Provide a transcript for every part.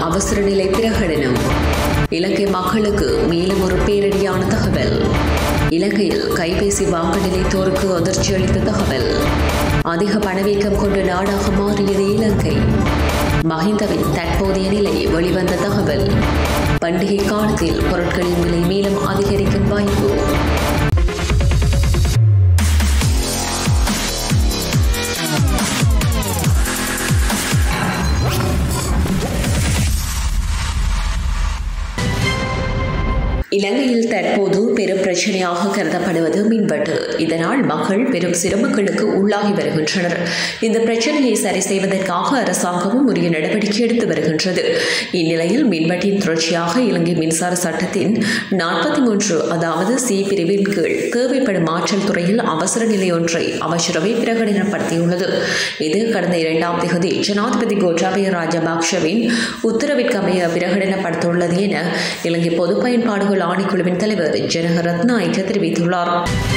அவசர நிலை பிரகடனம். இலங்கை மக்களுக்கு மேலும் ஒரு பேரிடியான தகவல். இலங்கையில் கைபேசி வாங்க நிலைத்தோருக்கு அதிர்ச்சி அளித்த தகவல். அதிக பணவீக்கம் கொண்ட நாடாக மாறியது இலங்கை. மஹிந்தவின் தற்போதைய நிலை வெளிவந்த தகவல். பண்டிகை காலத்தில் பொருட்களின் விலை மேலும் அதிகரிக்கும் வாய்ப்பு. இலங்கையில் தற்போது பெரும் பிரச்சனையாக கருதப்படுவது மின்வெட்டு. இதனால் மக்கள் பெரும் சிரமங்களுக்கு உள்ளாகி வருகின்றனர். இந்த பிரச்சனையை சரி செய்வதற்காக அரசாங்கமும் உரிய நடவடிக்கை எடுத்து வருகின்றது. இந்நிலையில் மின்வெட்டின் தொடர்ச்சியாக இலங்கை மின்சார சட்டத்தின் 43 அதாவது சி பிரிவின் கீழ் தேவைப்படும் ஆற்றல் துறையில் அவசர நிலை ஒன்றை அமைச்சரவை பிரகடனப்படுத்தியுள்ளது. இது கடந்த 2ஆம் தேதி ஜனாதிபதி கோட்டாபய ராஜபக்ஷவின் உத்தரவிற்கமைய பிரகடனப்படுத்தியுள்ளது என இலங்கை பொது பயன்பாடுகள் ஆணைக்குழுவின் தலைவர் ஜனக ரத்நாயக்க தெரிவித்துள்ளார்.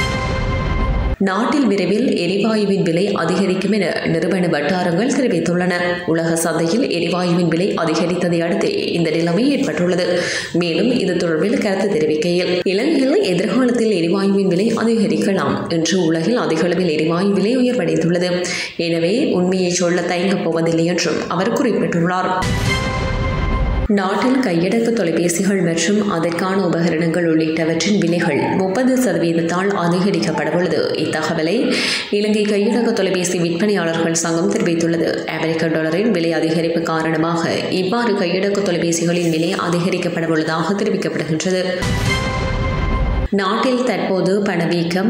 நாட்டில் விரைவில் எரிவாயுவின் விலை அதிகரிக்கும் என நிறுவன வட்டாரங்கள் தெரிவித்துள்ளன. உலக சந்தையில் எரிவாயுவின் விலை அதிகரித்ததை அடுத்து இந்த நிலைமை ஏற்பட்டுள்ளது. மேலும் இது தொடர்பில் கருத்து தெரிவிக்கையில் இலங்கையில் எதிர்காலத்தில் எரிவாயுவின் விலை அதிகரிக்கலாம் என்று உலகில் அதிக அளவில் எரிவாயு விலை உயர்வடைந்துள்ளது. எனவே உண்மையை சொல்ல தயங்கப் போவதில்லை என்றும் அவர் குறிப்பிட்டுள்ளார். நாட்டில் கையடக்க தொலைபேசிகள் மற்றும் அதற்கான உபகரணங்கள் உள்ளிட்டவற்றின் விலைகள் 30% அதிகரிக்கப்படவுள்ளது. இத்தகவலை இலங்கை கையடக்க தொலைபேசி விற்பனையாளர்கள் சங்கம் தெரிவித்துள்ளது. அமெரிக்க டாலரின் விலை அதிகரிப்பு காரணமாக இவ்வாறு கையடக்க தொலைபேசிகளின் விலை அதிகரிக்கப்படவுள்ளதாக தெரிவிக்கப்படுகின்றது. நாட்டில் தற்போது பணவீக்கம்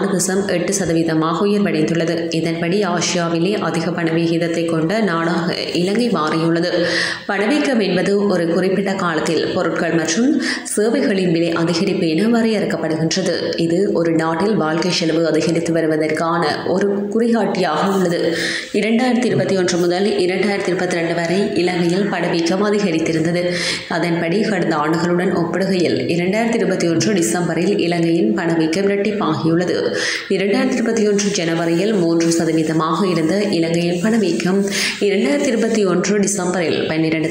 16.8% உயர்வடைந்துள்ளது. இதன்படி ஆசியாவிலே அதிக பணவீதத்தை கொண்ட நாடாக இலங்கை மாறியுள்ளது. பணவீக்கம் என்பது ஒரு குறிப்பிட்ட காலத்தில் பொருட்கள் மற்றும் சேவைகளின் விலை அதிகரிப்பு என வரையறுக்கப்படுகின்றது. இது ஒரு நாட்டில் வாழ்க்கை செலவு அதிகரித்து வருவதற்கான ஒரு குறிகாட்டியாக உள்ளது. 2021 முதல் 2022 வரை இலங்கையில் பணவீக்கம் அதிகரித்திருந்தது. அதன்படி கடந்த ஆண்டுகளுடன் ஒப்பிடுகையில் 2021 டிசம்பரில் இலங்கையின் பணவீக்கம் இரட்டிப்பாகியுள்ளது. 2021 ஜனவரியில் 3% இருந்த இலங்கையின் பணவீக்கம் 2021 டிசம்பரில்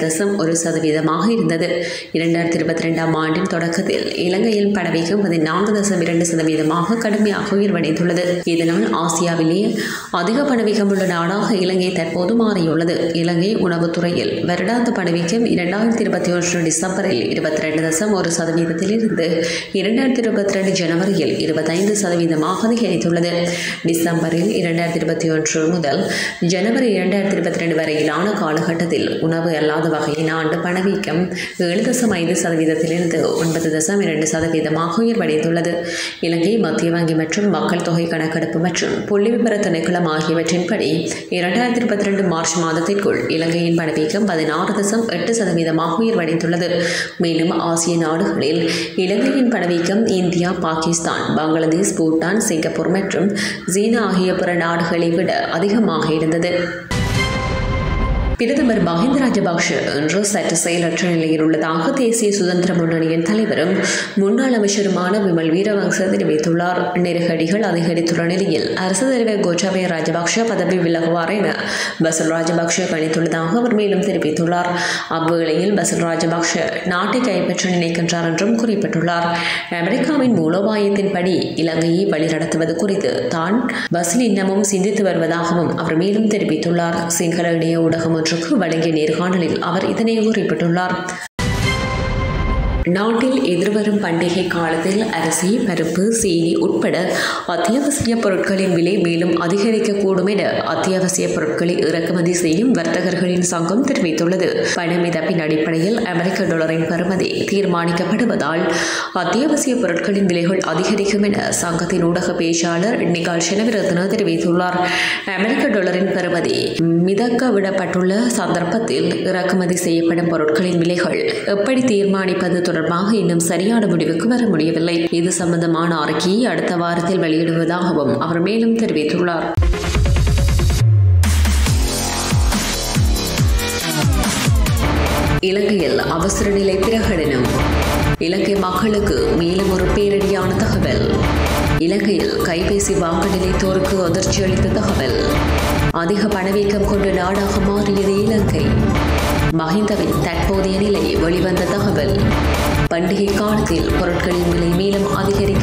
12.1% இருந்தது. 2022ஆம் ஆண்டின் தொடக்கத்தில் இலங்கையின் பணவீக்கம் 14.2% கடுமையாக உயர்வடைந்துள்ளது. இதனால் ஆசியாவிலே அதிக பணவீக்கம் உள்ள நாடாக இலங்கை தற்போது மாறியுள்ளது. இலங்கை உணவுத்துறையில் வருடாந்த பணவீக்கம் 2021 டிசம்பரில் 22.1% இருந்து 2022 ஜனவரியில் 25% அதிகரித்துள்ளது. டிசம்பரில் 2021 முதல் ஜனவரி 2022 வரையிலான காலகட்டத்தில் உணவு அல்லாத வகையின் ஆண்டு பணவீக்கம் 7.5%இருந்து 9.2% உயர்வடைந்துள்ளது. இலங்கை மத்திய வங்கி மற்றும் மக்கள் தொகை கணக்கெடுப்பு மற்றும் புள்ளிவிபர திணைக்களம் ஆகியவற்றின்படி 2022 மார்ச் மாதத்திற்குள் இலங்கையின் பணவீக்கம் 16.8% உயர்வடைந்துள்ளது. மேலும் ஆசிய நாடுகளில் இலங்கையின் பணவீக்கம் இந்தியா, பாகிஸ்தான், பங்களாதேஷ், பூட்டான், சிங்கப்பூர் மற்றும் சீனா ஆகிய பிற நாடுகளை விட அதிகமாக இருந்தது. பிரதமர் மஹிந்த ராஜபக்ஷ இன்று சற்று செயலற்ற நிலையில் உள்ளதாக தேசிய சுதந்திர முன்னணியின் தலைவரும் முன்னாள் அமைச்சருமான விமல் வீரவங்ச தெரிவித்துள்ளார். நெருக்கடிகள் அதிகரித்துள்ள நிலையில் அரசு தலைவர் கோட்டாபய ராஜபக்ஷ பதவி விலகுவார் என பசில் ராஜபக்ஷ கணித்துள்ளதாக அவர் மேலும் தெரிவித்துள்ளார். அவ்வேளையில் பசில் ராஜபக்ஷ நாட்டை கைப்பற்ற நினைக்கின்றார் என்றும் குறிப்பிட்டுள்ளார். அமெரிக்காவின் மூலோபாயத்தின்படி இலங்கையை வழிநடத்துவது குறித்து தான் பசில் இன்னமும் சிந்தித்து வருவதாகவும் அவர் மேலும் தெரிவித்துள்ளார். சிங்கள இணைய ஊடகம் வழங்கிய நேர்காணலில் அவர் இதனை குறிப்பிட்டுள்ளார். நாட்டில் எதிர்வரும் பண்டிகை காலத்தில் அரிசி, பருப்பு, சீனி உட்பட அத்தியாவசிய பொருட்களின் விலை மேலும் அதிகரிக்கக்கூடும் என அத்தியாவசிய பொருட்களை இறக்குமதி செய்யும் வர்த்தகர்களின் சங்கம் தெரிவித்துள்ளது. பணமிதப்பின் அடிப்படையில் அமெரிக்க டாலரின் பெறுமதி தீர்மானிக்கப்படுவதால் அத்தியாவசிய பொருட்களின் விலைகள் அதிகரிக்கும் என சங்கத்தின் ஊடக பேச்சாளர் நிகால் செனவிரத்ன தெரிவித்துள்ளார். அமெரிக்க டாலரின் பெறுமதி மிதக்க விடப்பட்டுள்ள சந்தர்ப்பத்தில் இறக்குமதி செய்யப்படும் பொருட்களின் விலைகள் எப்படி தீர்மானிப்பது தொடர்பாக இன்னும் சரியான முடிவுக்கு வர முடியவில்லை. இது சம்பந்தமான அறிக்கையை அடுத்த வாரத்தில் வெளியிடுவதாகவும் அவர் மேலும் தெரிவித்துள்ளார். இலங்கையில் அவசர நிலை பிரகடனம். இலங்கை மக்களுக்கு மேலும் ஒரு பேரிடியான தகவல். இலங்கையில் கைபேசி வாங்க நிலைத்தோருக்கு அதிர்ச்சி அளித்த தகவல். அதிக பணவீக்கம் கொண்ட நாடாக மாறியது இலங்கை. மஹிந்தவின் தற்போதைய நிலை வெளிவந்த தகவல். பண்டிகை காலத்தில் பொருட்களின் விலை மேலும் அதிகரிக்க